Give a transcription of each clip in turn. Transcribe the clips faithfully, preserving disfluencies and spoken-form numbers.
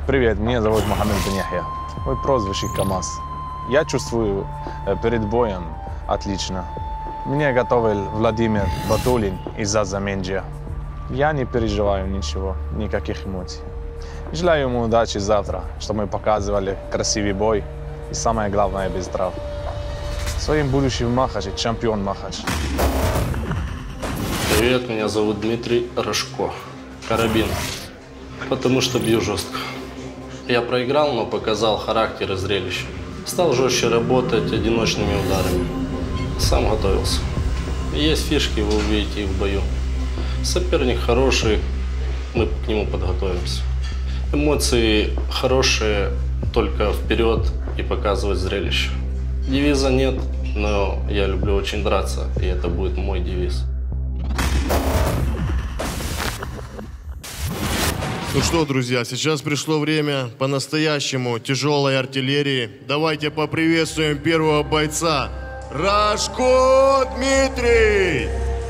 Привет, меня зовут Мухаммед бен Яхья. Мой прозвище КамАЗ. Я чувствую перед боем отлично. Меня готовил Владимир Батулин из Азаменджия. Я не переживаю ничего, никаких эмоций. Желаю ему удачи завтра, чтобы мы показывали красивый бой и самое главное без травм. Своим будущим Махач, чемпион Махач. Привет, меня зовут Дмитрий Рожко. Карабин. Потому что бью жестко. Я проиграл, но показал характер и зрелище. Стал жестче работать одиночными ударами. Сам готовился. Есть фишки, вы увидите их в бою. Соперник хороший, мы к нему подготовимся. Эмоции хорошие, только вперед и показывать зрелище. Девиза нет, но я люблю очень драться, и это будет мой девиз. Ну что, друзья, сейчас пришло время по-настоящему тяжелой артиллерии. Давайте поприветствуем первого бойца. Рожко Дмитрий!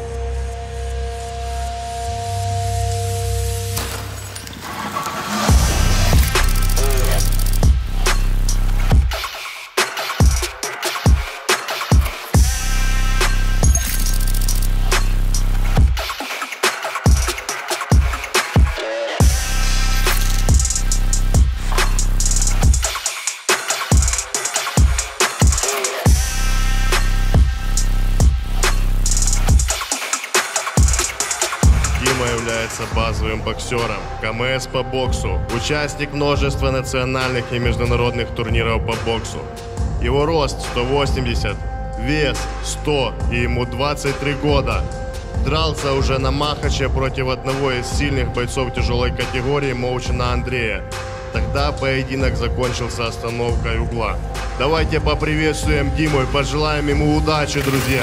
Является базовым боксером, КамС по боксу, участник множества национальных и международных турниров по боксу. Его рост сто восемьдесят, вес сто, и ему двадцать три года. Дрался уже на Махаче против одного из сильных бойцов тяжелой категории Моучина Андрея. Тогда поединок закончился остановкой угла. Давайте поприветствуем Диму и пожелаем ему удачи, друзья!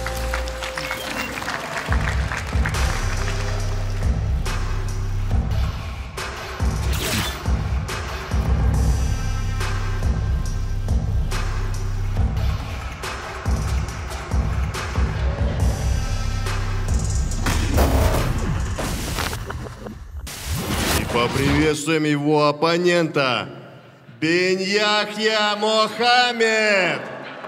Поприветствуем его оппонента, бен Яхья Мухаммед.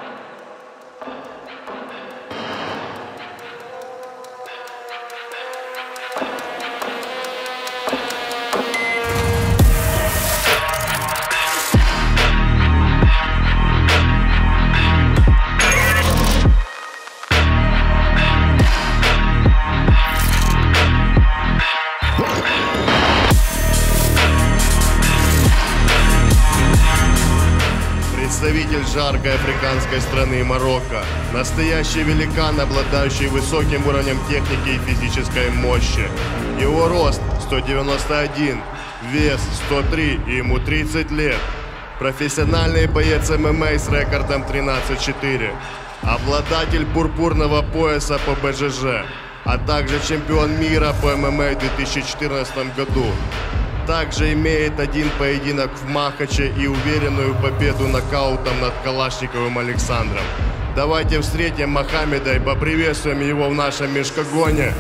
Представитель жаркой африканской страны Марокко. Настоящий великан, обладающий высоким уровнем техники и физической мощи. Его рост сто девяносто один, вес сто три, и ему тридцать лет. Профессиональный боец ММА с рекордом тринадцать четыре. Обладатель пурпурного пояса по БЖЖ, а также чемпион мира по ММА в две тысячи четырнадцатом году. Также имеет один поединок в Махаче и уверенную победу нокаутом над Калашниковым Александром. Давайте встретим Мухаммеда и поприветствуем его в нашем мешкогоне.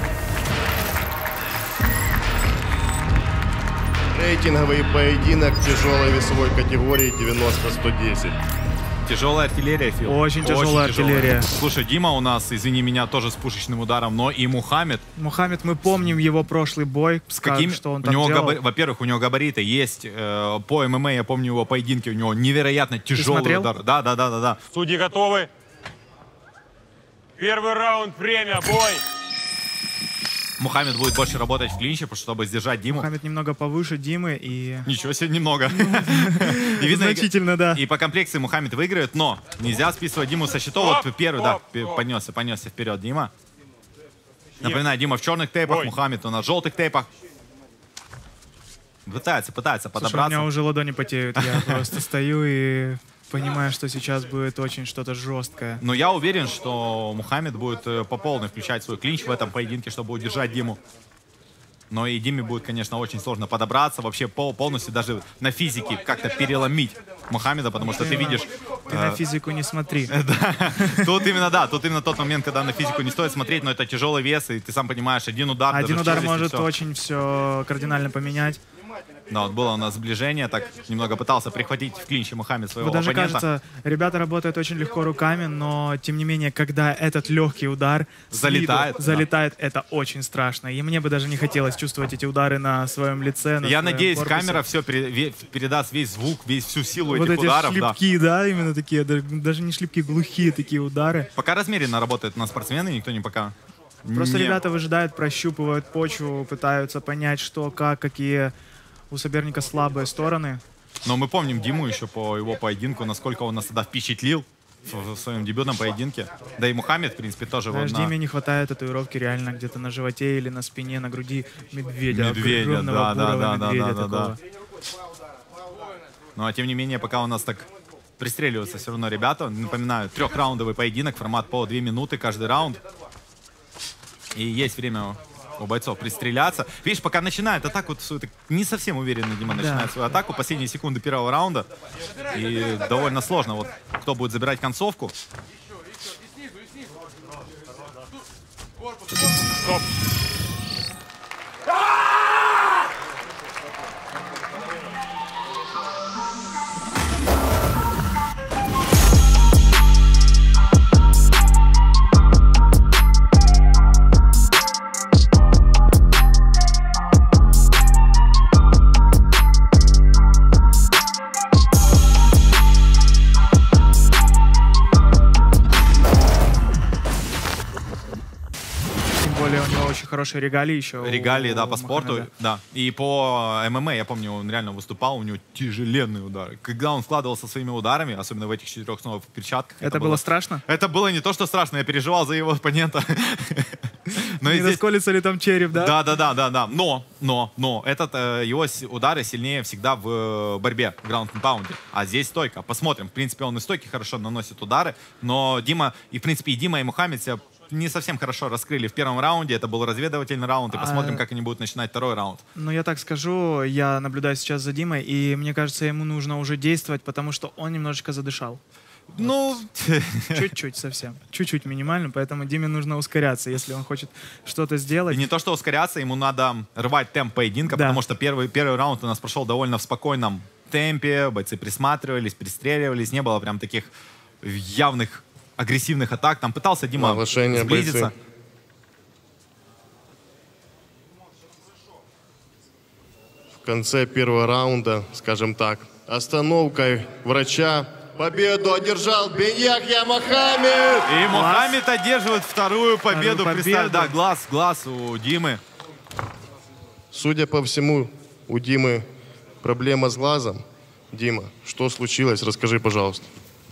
Рейтинговый поединок в тяжелой весовой категории девяносто сто десять. Тяжелая артиллерия, Фил. Очень тяжелая Очень артиллерия. Тяжелая. Слушай, Дима у нас, извини меня, тоже с пушечным ударом, но и Мухаммед. Мухаммед, мы помним его прошлый бой. С каким? Что он у него делал. Габар... Во-первых, у него габариты есть. Э, по ММА, я помню его поединки, у него невероятно тяжелый удар. Да, да, да, да, да. Судьи готовы? Первый раунд, время, бой! Мухаммед будет больше работать в клинче, чтобы сдержать Диму. Мухаммед немного повыше Димы и... Ничего себе, немного. Значительно, да. И по комплекции Мухаммед выиграет, но нельзя списывать Диму со счетов. Вот первый, да, поднесся, понесся вперед Дима. Напоминаю, Дима в черных тейпах, Мухаммед на желтых тейпах. Пытается, пытается подобраться. У меня уже ладони потеют, я просто стою и... понимаю, что сейчас будет очень что-то жесткое. Но я уверен, что Мухаммед будет по полной включать свой клинч в этом поединке, чтобы удержать Диму. Но и Диме будет, конечно, очень сложно подобраться, вообще полностью даже на физике как-то переломить Мухаммеда, потому что ты видишь... Ты э... на физику не смотри. Да, тут именно, да, тут именно тот момент, когда на физику не стоит смотреть, но это тяжелый вес, и ты сам понимаешь, один удар... Один удар может очень все кардинально поменять. Да, вот было у нас сближение, так немного пытался прихватить в клинче Мухаммед своего Вот даже оппонента. кажется, ребята работают очень легко руками, но тем не менее, когда этот легкий удар с виду Залетает, да. залетает, это очень страшно. И мне бы даже не хотелось чувствовать эти удары на своем лице. На Я своем надеюсь, корпусе. камера все передаст весь звук, весь всю силу Вот этих эти ударов. Да. шлепки, да. именно такие, даже, даже не шлепки, глухие такие удары. Пока размеренно работают на спортсмены, никто не пока. Просто не... ребята выжидают, прощупывают почву, пытаются понять, что, как, какие у соперника слабые стороны. Но мы помним Диму еще по его поединку, насколько он нас тогда впечатлил в, в своем дебютном поединке. Да и Мухаммед, в принципе, тоже... Знаешь, вот на... Диме не хватает татуировки реально где-то на животе или на спине, на груди медведя. Медведя, огромного да, да, бурого да, медведя да, да, такого. да. Ну, а тем не менее, пока у нас так пристреливаются все равно ребята. Напоминаю, трехраундовый поединок, формат по две минуты каждый раунд. И есть время у бойцов пристреляться. Видишь, пока начинает атаку, не совсем уверенно Дима начинает Да. свою атаку. Последние секунды первого раунда. И довольно сложно. Вот кто будет забирать концовку. Стоп. Тем более у него очень хорошие регалии еще. Регалии, у да, по спорту, Мухаммеда. да. И по ММА, я помню, он реально выступал, у него тяжеленные удары. Когда он вкладывался своими ударами, особенно в этих четырех снова в перчатках. Это было страшно? Это было не то, что страшно, я переживал за его оппонента. Но и Не здесь- расколется ли там череп, да? Да, да, да, да, да. Но, но, но, этот, э, его с- удары сильнее всегда в э, борьбе, в граунд-н-паунде. А здесь стойка. Посмотрим. В принципе, он и стойки хорошо наносит удары. Но Дима, и в принципе, и Дима, и Мухаммед себя не совсем хорошо раскрыли в первом раунде. Это был разведывательный раунд. И посмотрим, А- как они будут начинать второй раунд. Ну, я так скажу, я наблюдаю сейчас за Димой, и мне кажется, ему нужно уже действовать, потому что он немножечко задышал. Ну, Чуть-чуть совсем. Чуть-чуть минимально, поэтому Диме нужно ускоряться, если он хочет что-то и сделать. не то, что ускоряться, ему надо рвать темп поединка, Да. потому что первый, первый раунд у нас прошел довольно в спокойном темпе. Бойцы присматривались, пристреливались. Не было прям таких явных агрессивных атак. Там пытался Дима Оглашение, сблизиться. бойцы. В конце первого раунда, скажем так, остановкой врача победу одержал Беньяхья Мухаммед. И Мухаммед одерживает вторую победу. Вторую Представь, победу. да, глаз, глаз у Димы. Судя по всему, у Димы проблема с глазом. Дима, что случилось? Расскажи, пожалуйста.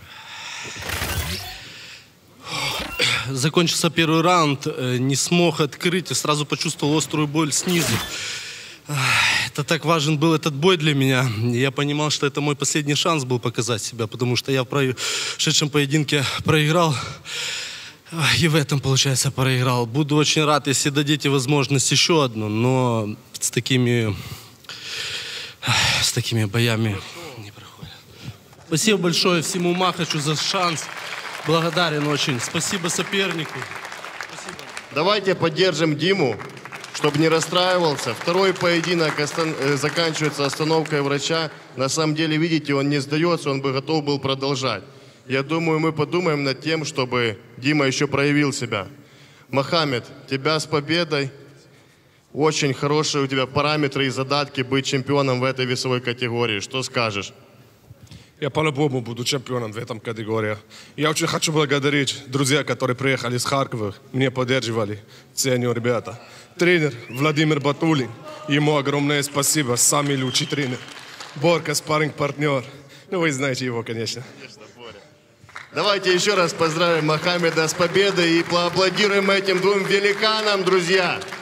Закончился первый раунд, э, не смог открыть и сразу почувствовал острую боль снизу. Ах, Это так важен был этот бой для меня. Я понимал, что это мой последний шанс был показать себя, потому что я в прошедшем поединке проиграл. Ах, И в этом, получается, проиграл. Буду очень рад, если дадите возможность еще одну, но с такими, ах, с такими боями не проходит. Спасибо большое всему Махачу за шанс. Благодарен очень. Спасибо сопернику. Давайте поддержим Диму, чтобы не расстраивался. Второй поединок остан- э, заканчивается остановкой врача. На самом деле, видите, он не сдается, он бы готов был продолжать. Я думаю, мы подумаем над тем, чтобы Дима еще проявил себя. Мухаммед, тебя с победой. Очень хорошие у тебя параметры и задатки быть чемпионом в этой весовой категории. Что скажешь? Я по-любому буду чемпионом в этом категории. Я очень хочу благодарить друзей, которые приехали из Харькова, мне поддерживали. Ценю, ребята. Тренер Владимир Батулин. Ему огромное спасибо. Самый лучший тренер. Борка, спарринг-партнер. Ну, вы знаете его, конечно. Давайте еще раз поздравим Мухаммеда с победой и поаплодируем этим двум великанам, друзья.